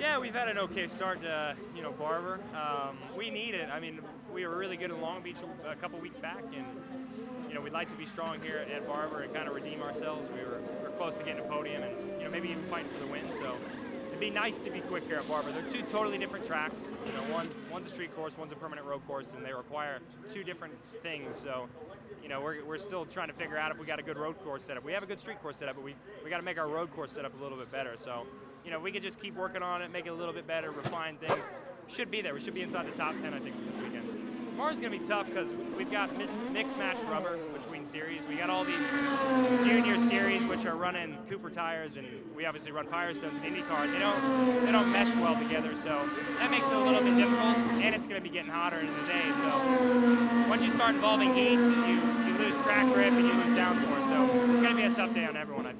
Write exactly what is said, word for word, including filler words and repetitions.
Yeah, we've had an okay start to, you know, Barber. Um, we need it. I mean, we were really good in Long Beach a couple weeks back, and, you know, we'd like to be strong here at Barber and kind of redeem ourselves. We were, we were close to getting a podium and, you know, maybe even fighting for the win. So it'd be nice to be quick here at Barber. They're two totally different tracks. You know, one's, one's a street course, one's a permanent road course, and they require two different things. So, you know, we're, we're still trying to figure out if we got a good road course setup. We have a good street course setup, but we, we got to make our road course setup a little bit better. So, you know, we could just keep working on it, make it a little bit better, refine things. Should be there. We should be inside the top ten, I think, for this weekend. Tomorrow's going to be tough because we've got mixed match rubber between series. We got all these junior series which are running Cooper tires, and we obviously run Firestones and IndyCar. They don't, they don't mesh well together, so that makes it a little bit difficult, and it's going to be getting hotter in the day. So once you start involving heat, you, you lose track grip and you lose downforce. So it's going to be a tough day on everyone, I